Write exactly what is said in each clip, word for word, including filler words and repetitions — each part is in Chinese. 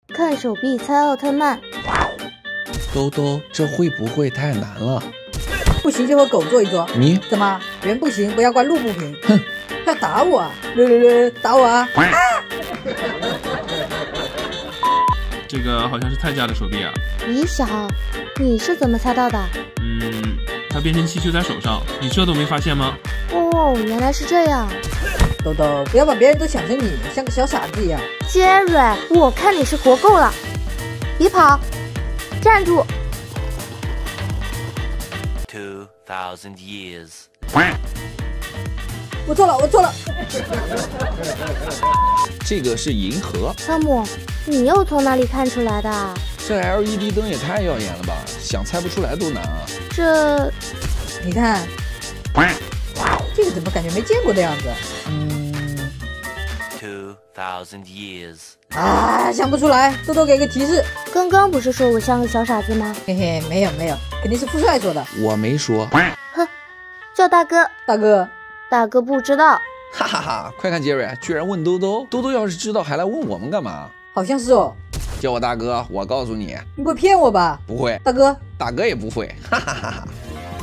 看手臂猜奥特曼。 兜兜，这会不会太难了？ 不行就和狗做一桌。 你怎么人不行，不要怪路不平。 哼， 要打我啊！略略略，打我啊！啊！ 这个好像是太家的手臂啊。 李晓，你是怎么猜到的？ 嗯，它变身器就在手上，你这都没发现吗？ 哦，原来是这样。 豆豆，不要把别人都想成你，像个小傻子一样。 杰瑞，我看你是活够了，别跑，站住！ Two thousand years。 我错了，我错了。 这个是银河， 汤姆，你又从哪里看出来的？ 这 L E D 灯也太耀眼了吧，想猜不出来都难啊。 这， 你看，这个怎么感觉没见过的样子？嗯。 Two thousand years。 啊，想不出来，豆豆给个提示。 刚刚不是说我像个小傻子吗？ 嘿嘿，没有没有，肯定是富帅说的。 我没说。 哼，叫大哥。 大哥， 大哥不知道。 哈哈哈！快看杰瑞，居然问兜兜，兜兜要是知道还来问我们干嘛？ 好像是哦。 叫我大哥，我告诉你， 你不会骗我吧？ 不会。 大哥， 大哥也不会。哈哈哈哈！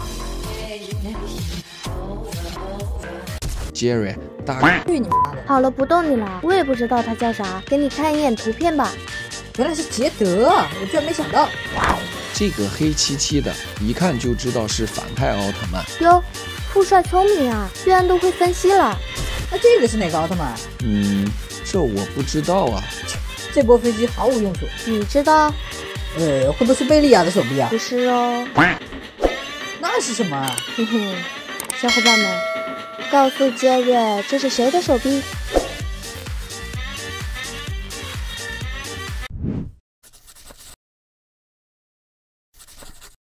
杰瑞，大哥。 去你妈的！ 好了，不动你了，我也不知道他叫啥，给你看一眼图片吧。 原来是捷德，我居然没想到。 这个黑漆漆的，一看就知道是反派奥特曼。 哟，富帅聪明啊，居然都会分析了。 那这个是哪个奥特曼？ 嗯，这我不知道啊。 这波飞机毫无用处。 你知道？ 呃，会不会是贝利亚的手臂啊？ 不是哦。 那是什么啊？ 嘿嘿，小伙伴们，告诉杰瑞这是谁的手臂？